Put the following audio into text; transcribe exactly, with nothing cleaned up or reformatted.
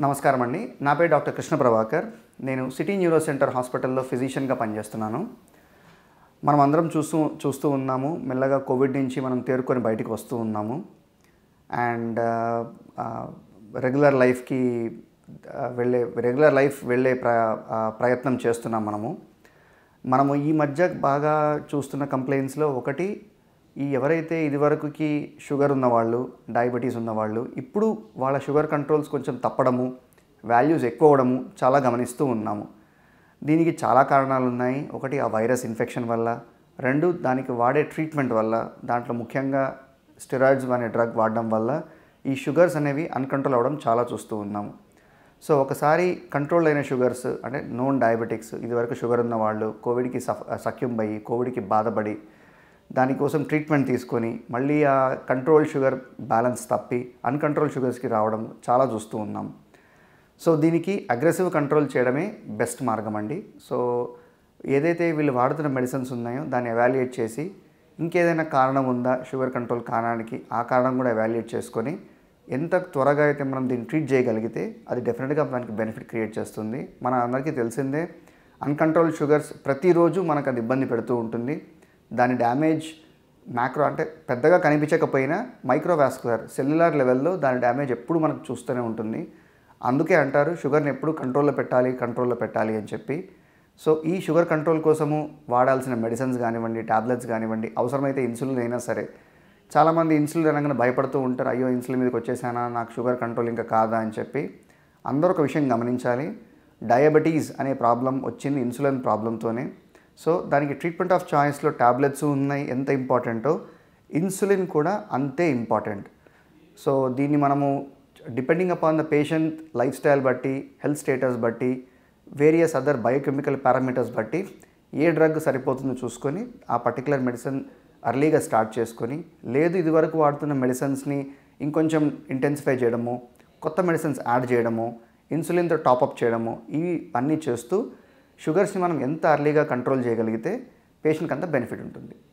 నమస్కారం అండి. నా పేరు డాక్టర్ కృష్ణ ప్రభాకర్. నేను సిటీ న్యూరో సెంటర్ హాస్పిటల్లో ఫిజిషియన్గా పనిచేస్తున్నాను. మనం అందరం చూస్తూ చూస్తూ ఉన్నాము, మెల్లగా కోవిడ్ నుంచి మనం తేరుకొని బయటికి వస్తూ ఉన్నాము. అండ్ రెగ్యులర్ లైఫ్కి వెళ్ళే రెగ్యులర్ లైఫ్ వెళ్ళే ప్ర ప్రయత్నం చేస్తున్నాం మనము. మనము ఈ మధ్య బాగా చూస్తున్న కంప్లైంట్స్లో ఒకటి, ఈ ఎవరైతే ఇదివరకుకి షుగర్ ఉన్నవాళ్ళు, డయాబెటీస్ ఉన్నవాళ్ళు, ఇప్పుడు వాళ్ళ షుగర్ కంట్రోల్స్ కొంచెం తప్పడము, వాల్యూస్ ఎక్కువ అవ్వడము చాలా గమనిస్తూ ఉన్నాము. దీనికి చాలా కారణాలు ఉన్నాయి. ఒకటి ఆ వైరస్ ఇన్ఫెక్షన్ వల్ల, రెండు దానికి వాడే ట్రీట్మెంట్ వల్ల, దాంట్లో ముఖ్యంగా స్టెరాయిడ్స్ అనే డ్రగ్ వాడడం వల్ల ఈ షుగర్స్ అనేవి అన్కంట్రోల్ అవ్వడం చాలా చూస్తూ ఉన్నాము. సో ఒకసారి కంట్రోల్ అయిన షుగర్స్ అంటే నోన్ డయాబెటిక్స్, ఇదివరకు షుగర్ ఉన్న వాళ్ళు కోవిడ్కి సఫ్ సక్యుంబ్ అయ్యి కోవిడ్కి బాధపడి దానికోసం ట్రీట్మెంట్ తీసుకొని మళ్ళీ ఆ కంట్రోల్ షుగర్ బ్యాలెన్స్ తప్పి అన్కంట్రోల్ షుగర్స్కి రావడం చాలా చూస్తూ ఉన్నాం. సో దీనికి అగ్రెసివ్ కంట్రోల్ చేయడమే బెస్ట్ మార్గం అండి. సో ఏదైతే వీళ్ళు వాడుతున్న మెడిసిన్స్ ఉన్నాయో దాన్ని ఎవాల్యుయేట్ చేసి ఇంకేదైనా కారణం ఉందా షుగర్ కంట్రోల్ కారణానికి, ఆ కారణం కూడా ఎవాల్యుయేట్ చేసుకొని ఎంత త్వరగా అయితే మనం దీన్ని ట్రీట్ చేయగలిగితే అది డెఫినెట్గా మనకి బెనిఫిట్ క్రియేట్ చేస్తుంది. మన అందరికీ తెలిసిందే, అన్కంట్రోల్ షుగర్స్ ప్రతిరోజు మనకు అది ఇబ్బంది పెడుతూ ఉంటుంది. దాని డ్యామేజ్ మ్యాక్రో అంటే పెద్దగా కనిపించకపోయినా మైక్రోవాస్కులర్ సెల్యులార్ లెవెల్లో దాని డ్యామేజ్ ఎప్పుడు మనకు చూస్తూనే ఉంటుంది. అందుకే అంటారు షుగర్ని ఎప్పుడు కంట్రోల్లో పెట్టాలి కంట్రోల్లో పెట్టాలి అని చెప్పి. సో ఈ షుగర్ కంట్రోల్ కోసము వాడాల్సిన మెడిసిన్స్ కానివ్వండి, టాబ్లెట్స్ కానివ్వండి, అవసరమైతే ఇన్సులిన్ అయినా సరే. చాలామంది ఇన్సులిన్ అనగానే భయపడుతూ ఉంటారు, అయ్యో ఇన్సులిన్ మీదకి వచ్చేసానా, నాకు షుగర్ కంట్రోల్ ఇంకా కాదా అని చెప్పి. అందరూ ఒక విషయం గమనించాలి, డయాబెటీస్ అనే ప్రాబ్లం వచ్చింది ఇన్సులిన్ ప్రాబ్లంతోనే. సో దానికి ట్రీట్మెంట్ ఆఫ్ చాయిస్లో టాబ్లెట్స్ ఉన్నాయి, ఎంత ఇంపార్టెంటో ఇన్సులిన్ కూడా అంతే ఇంపార్టెంట్. సో దీన్ని మనము depending upon the patient lifestyle బట్టి, హెల్త్ స్టేటస్ బట్టి, వేరియస్ అదర్ బయోకెమికల్ పారామీటర్స్ బట్టి ఏ డ్రగ్ సరిపోతుందో చూసుకొని ఆ పర్టికులర్ మెడిసిన్ అర్లీగా స్టార్ట్ చేసుకొని, లేదు ఇదివరకు వాడుతున్న మెడిసిన్స్ని ఇంకొంచెం ఇంటెన్సిఫై చేయడము, కొత్త మెడిసిన్స్ యాడ్ చేయడము, ఇన్సులిన్తో టాపప్ చేయడము, ఇవి అన్నీ చేస్తూ షుగర్స్ని మనం ఎంత అర్లీగా కంట్రోల్ చేయగలిగితే పేషెంట్కి అంత బెనిఫిట్ ఉంటుంది.